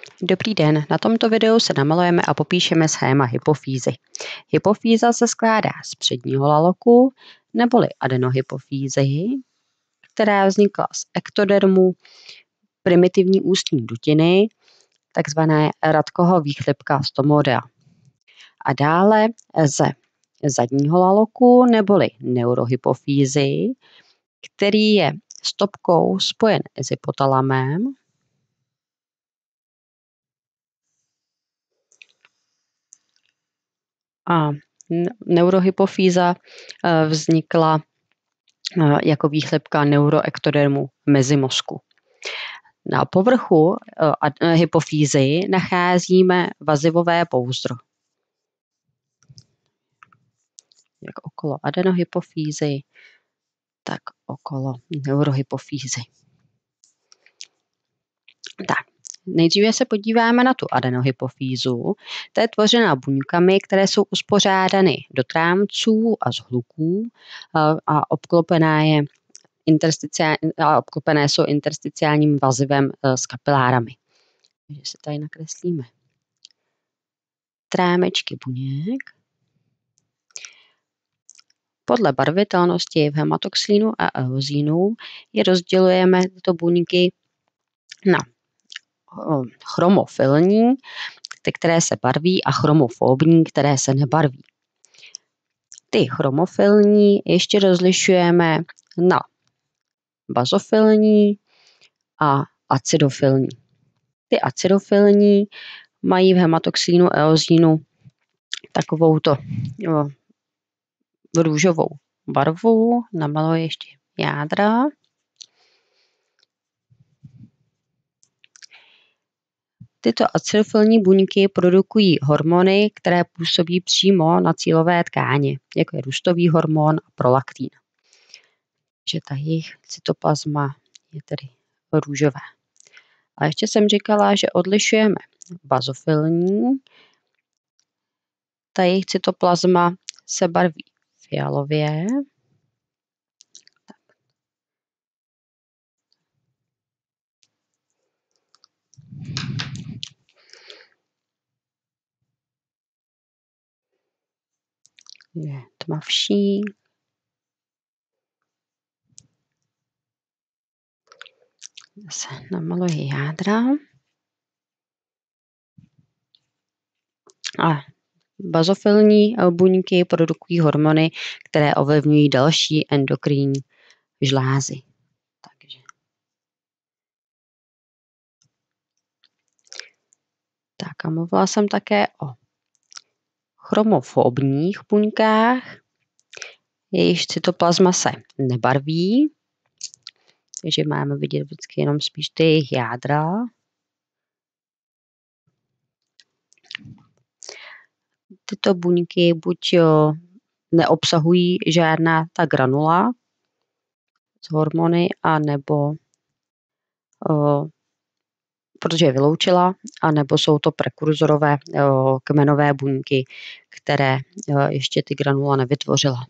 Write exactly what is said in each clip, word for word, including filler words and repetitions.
Dobrý den, na tomto videu se namalujeme a popíšeme schéma hypofýzy. Hypofýza se skládá z předního laloku neboli adenohypofýzy, která vznikla z ektodermu primitivní ústní dutiny, takzvané Radkoho výchlipka stomodea. A dále ze zadního laloku neboli neurohypofýzy, který je stopkou spojen s hypotalamem, a neurohypofýza vznikla jako výchlipka neuroektodermu mezimozku. Na povrchu hypofýzy nacházíme vazivové pouzdro. Jak okolo adenohypofýzy, tak okolo neurohypofýzy. Tak. Nejdříve se podíváme na tu adenohypofýzu. Ta je tvořená buňkami, které jsou uspořádány do trámců a zhluků a obklopená je a obklopené jsou intersticiálním vazivem s kapilárami. Takže si tady nakreslíme trámečky buněk. Podle barvitelnosti v hematoxínu a eozínu je rozdělujeme tyto buňky na chromofilní, ty, které se barví, a chromofóbní, které se nebarví. Ty chromofilní ještě rozlišujeme na bazofilní a acidofilní. Ty acidofilní mají v hematoxínu eozínu takovouto jo, růžovou barvu. Namaluji ještě jádra. Tyto acidofilní buňky produkují hormony, které působí přímo na cílové tkáně, jako je růstový hormon a prolaktin. Takže ta jejich cytoplazma je tedy růžové. A ještě jsem říkala, že odlišujeme bazofilní. Ta jejich cytoplazma se barví fialově. Je tmavší. Zase namaluji jádra. A bazofilní buňky produkují hormony, které ovlivňují další endokrinní žlázy. Takže. Tak a mluvila jsem také o chromofobních buňkách. Jejich cytoplazma se nebarví, takže máme vidět vždycky jenom spíš ty jejich jádra. Tyto buňky buď neobsahují žádná ta granula z hormony, anebo o, protože je vyloučila, anebo jsou to prekurzorové o, kmenové buňky, které o, ještě ty granula nevytvořila.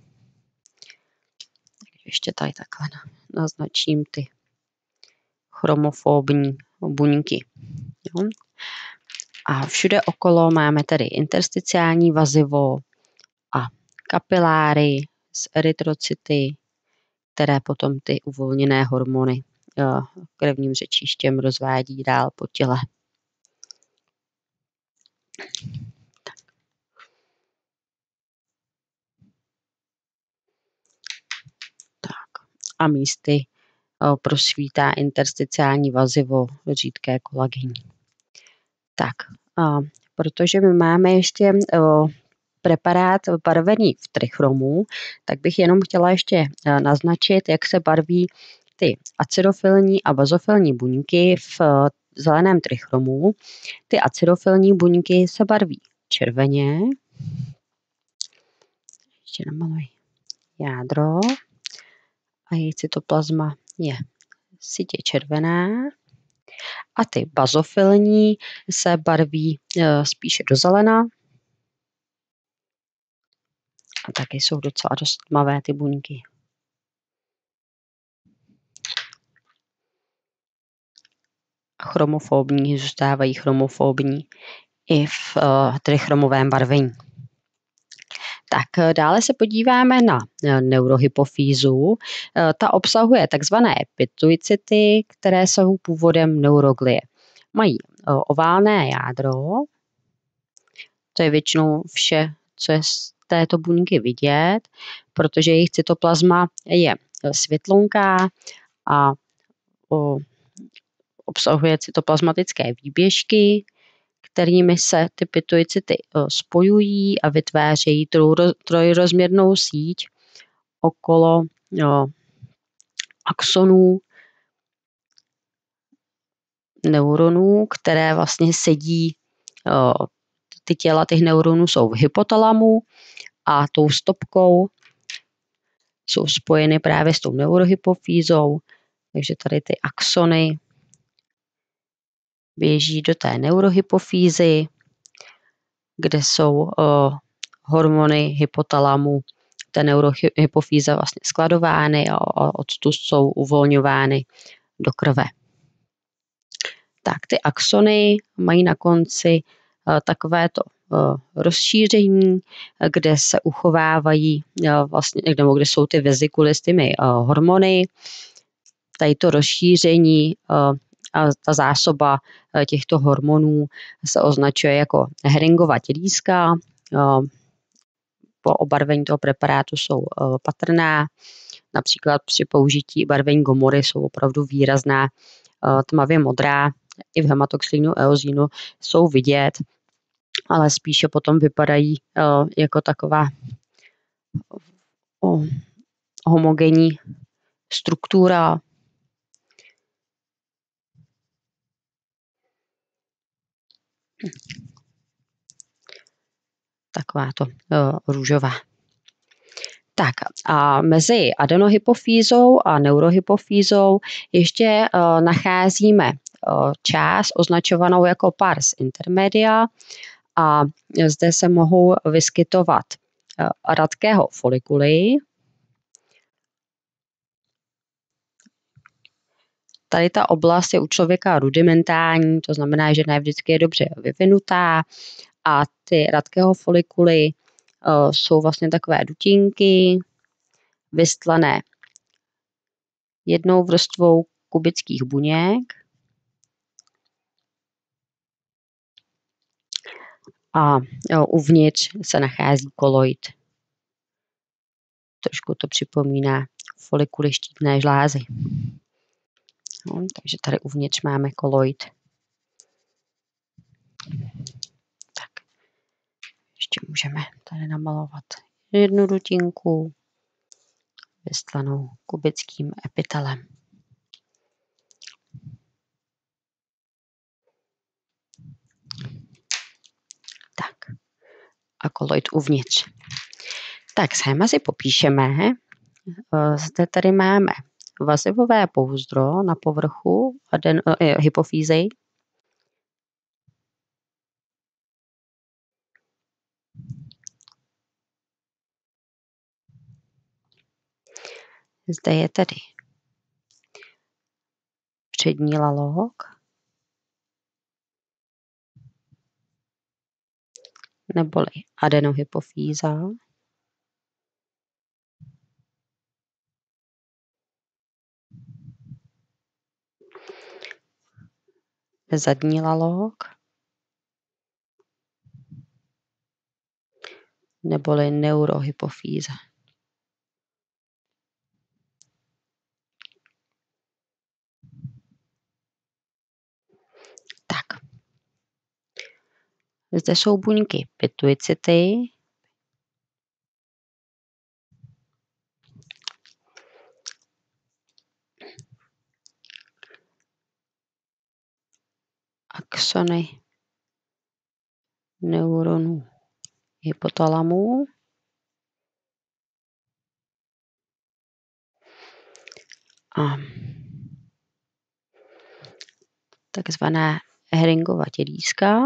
Ještě tady takhle naznačím ty chromofobní buňky. Jo. A všude okolo máme tedy intersticiální vazivo a kapiláry z erytrocyty, které potom ty uvolněné hormony krevním řečištěm rozvádí dál po těle. Tak. A místy prosvítá intersticiální vazivo řídké kolagenní. Tak, a protože my máme ještě o, preparát barvený v trichromu, tak bych jenom chtěla ještě naznačit, jak se barví ty acidofilní a bazofilní buňky v zeleném trichromu. Ty acidofilní buňky se barví červeně. Ještě namaluji jádro. A její cytoplazma je sytě červená. A ty bazofilní se barví e, spíše do zelena. A taky jsou docela dost tmavé ty buňky. chromofobní, zůstávají chromofobní i v tedy chromovém barvení. Tak dále se podíváme na neurohypofýzu. Ta obsahuje takzvané pituicity, které jsou původem neuroglie. Mají oválné jádro, to je většinou vše, co je z této buňky vidět, protože jejich cytoplazma je světlonká a obsahuje cytoplazmatické výběžky, kterými se ty pituicity spojují a vytvářejí trojrozměrnou síť okolo jo, axonů neuronů, které vlastně sedí, jo, ty těla těch neuronů jsou v hypotalamu a tou stopkou jsou spojeny právě s tou neurohypofýzou, takže tady ty axony běží do té neurohypofýzy, kde jsou uh, hormony hypotalamu, té neurohypofýze vlastně skladovány a, a odtud jsou uvolňovány do krve. Tak ty axony mají na konci uh, takovéto uh, rozšíření, kde se uchovávají uh, vlastně, nebo kde jsou ty vezikuly s těmi uh, hormony. Tady to rozšíření uh, a ta zásoba těchto hormonů se označuje jako Heringova tělíska. Po obarvení toho preparátu jsou patrná. Například při použití barvení gomory jsou opravdu výrazná, tmavě modrá. I v hematoxylinu eozinu jsou vidět, ale spíše potom vypadají jako taková homogenní struktura. Takováto uh, růžová. Tak a mezi adenohypofýzou a neurohypofýzou ještě uh, nacházíme uh, část označovanou jako pars intermedia a zde se mohou vyskytovat uh, Rathkeho folikuly. Tady ta oblast je u člověka rudimentální, to znamená, že ne vždycky je dobře vyvinutá. A ty Rathkeho folikuly uh, jsou vlastně takové dutinky, vystlané jednou vrstvou kubických buněk. A jo, uvnitř se nachází koloid. Trošku to připomíná folikuly štítné žlázy. No, takže tady uvnitř máme koloid. Ještě můžeme tady namalovat jednu dutinku vystlanou kubickým epitelem. Tak. A koloid uvnitř. Tak schéma si popíšeme. Zde tady máme vazivové pouzdro na povrchu aden, eh, hypofýzy. Zde je tedy přední lalok, neboli adenohypofýza. Zadní lalok, neboli neurohypofýza. Tak. Zde jsou buňky pituicity. Axony neuronů hypotalamu. A takzvaná Heringova tělíska.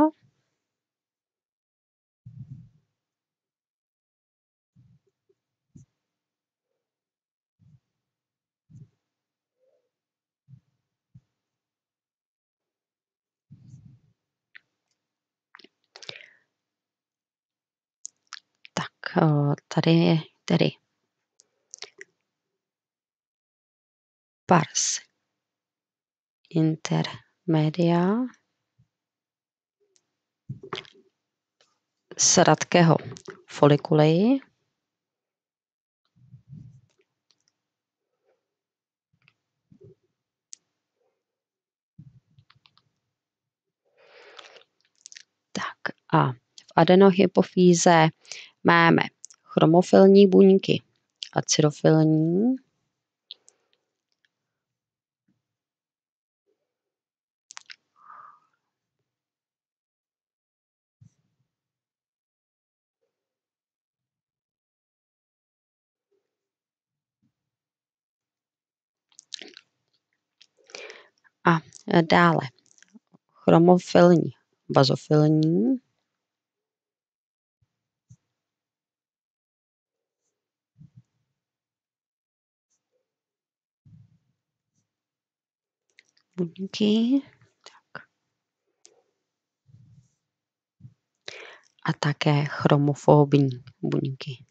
tady je tedy pars intermedia z Radkeho foliculei. Tak a v adenohypofýze máme chromofilní buňky acidofilní, a dále chromofilní bazofilní, buňky tak. A také chromofobní buňky.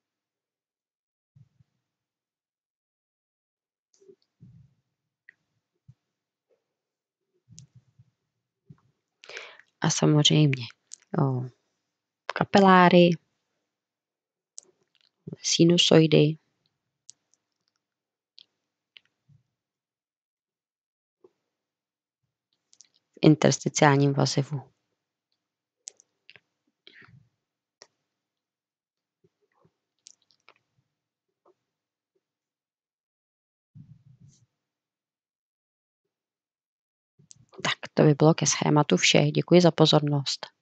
A samozřejmě jo, kapiláry, sinusoidy, v intersticiálním vazivu. Tak to by bylo ke schématu vše. Děkuji za pozornost.